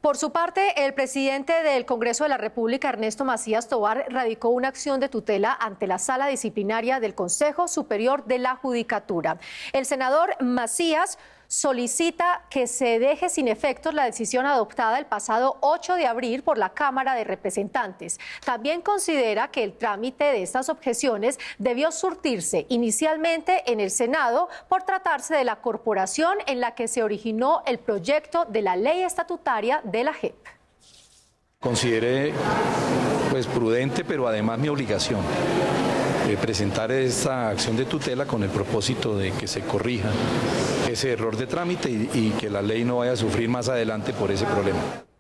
Por su parte, el presidente del Congreso de la República, Ernesto Macías Tovar, radicó una acción de tutela ante la Sala Disciplinaria del Consejo Superior de la Judicatura. El senador Macías solicita que se deje sin efectos la decisión adoptada el pasado 8 de abril por la Cámara de Representantes. También considera que el trámite de estas objeciones debió surtirse inicialmente en el Senado por tratarse de la corporación en la que se originó el proyecto de la ley estatutaria de la JEP. Consideré prudente, pero además mi obligación, presentar esta acción de tutela con el propósito de que se corrija ese error de trámite y que la ley no vaya a sufrir más adelante por ese problema.